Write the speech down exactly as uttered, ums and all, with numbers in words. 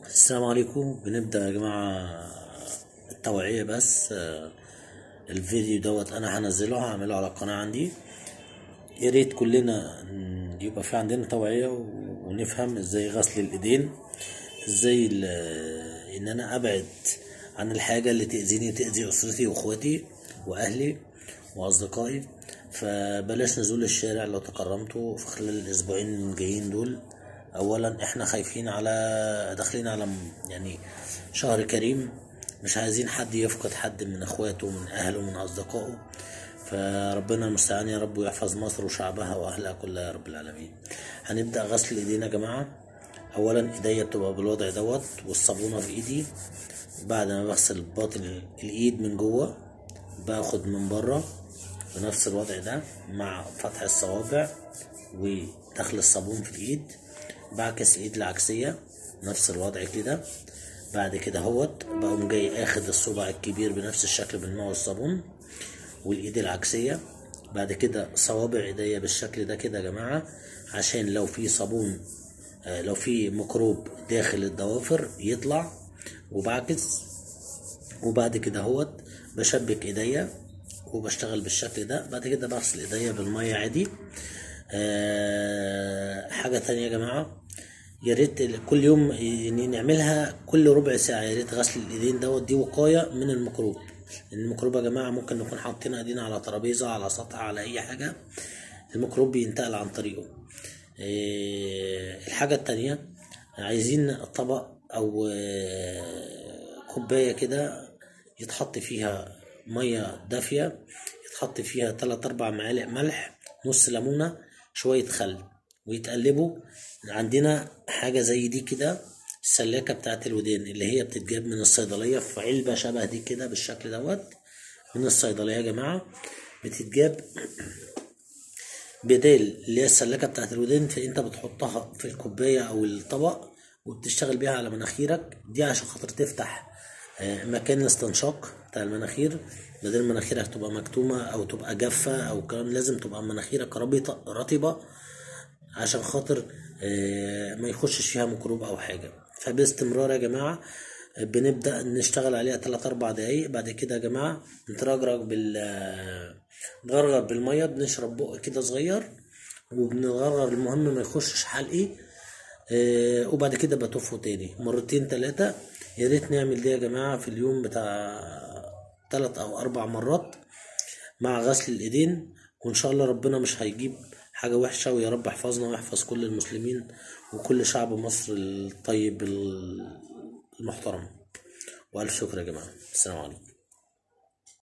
السلام عليكم. بنبدأ يا جماعة التوعية بس. آه، الفيديو دوت أنا هنزله هعمله على القناة عندي. يا ريت كلنا ن- يبقى في عندنا توعية و- ونفهم ازاي غسل الإيدين، ازاي ال- إن أنا أبعد عن الحاجة اللي تأذيني تأذي أسرتي وإخواتي وأهلي وأصدقائي. فبلاش نزول الشارع لو تكرمتوا في خلال الأسبوعين الجايين دول. اولا احنا خايفين على داخلين على م- يعني شهر كريم، مش عايزين حد يفقد حد من اخواته من اهله من اصدقائه. فربنا المستعان يا رب، ويحفظ مصر وشعبها واهلها كلها يا رب العالمين. هنبدا غسل ايدينا يا جماعه. اولا ايديا بتبقى بالوضع دوت والصابونه في ايدي. بعد ما بغسل باطن الايد من جوه، باخد من بره بنفس الوضع ده مع فتح الصوابع ودخل الصابون في الايد. بعكس ايد العكسية نفس الوضع كده. بعد كده هوت بقوم جاي اخد الصبع الكبير بنفس الشكل بالماء والصابون والايد العكسية. بعد كده صوابع ايديا بالشكل ده كده يا جماعة، عشان لو في صابون آه، لو في ميكروب داخل الضوافر يطلع. وبعكس. وبعد كده هوت بشبك ايديا وبشتغل بالشكل ده. بعد كده بغسل ايديا بالمية عادي. أه حاجة تانية يا جماعة، يا ريت كل يوم يعني نعملها كل ربع ساعة. يا ريت غسل الايدين دوت، دي وقاية من الميكروب. لان الميكروب يا جماعة ممكن نكون حاطين ايدينا على ترابيزة على سطح على اي حاجة، الميكروب بينتقل عن طريقه. إيه الحاجة التانية، عايزين طبق او آه، كوباية كده يتحط فيها مية دافية، يتحط فيها تلات اربع معالق ملح، نص ليمونة، شوية خل، ويتقلبوا. عندنا حاجة زي دي كده، السلاكة بتاعت الودان اللي هي بتتجاب من الصيدلية في علبة شبه دي كده بالشكل دوت من الصيدلية يا جماعة. بتتجاب بدال اللي هي السلاكة بتاعت الودان، فانت بتحطها في الكوباية او الطبق وبتشتغل بيها على مناخيرك دي عشان خاطر تفتح آه، مكان الاستنشاق بتاع المناخير. بدل مناخيرك تبقى مكتومة او تبقى جافة او كلام، لازم تبقى مناخيرك ربيطة رطبة عشان خاطر آه، ما يخشش فيها ميكروب او حاجة. فباستمرار يا جماعة آه، بنبدأ نشتغل عليها تلات اربع دقايق. بعد كده يا جماعة نترجرج بال آه، نغرغر بالمية، بنشرب بق كده صغير وبنغرغر، المهم ما يخشش حلقي. آه، وبعد كده بتوفه تاني مرتين تلاتة. يا ريت نعمل دي يا جماعة في اليوم بتاع تلات او اربع مرات مع غسل الايدين، وان شاء الله ربنا مش هيجيب حاجة وحشة. ويا رب يحفظنا ويحفظ كل المسلمين وكل شعب مصر الطيب المحترم. والف شكر يا جماعة. السلام عليكم.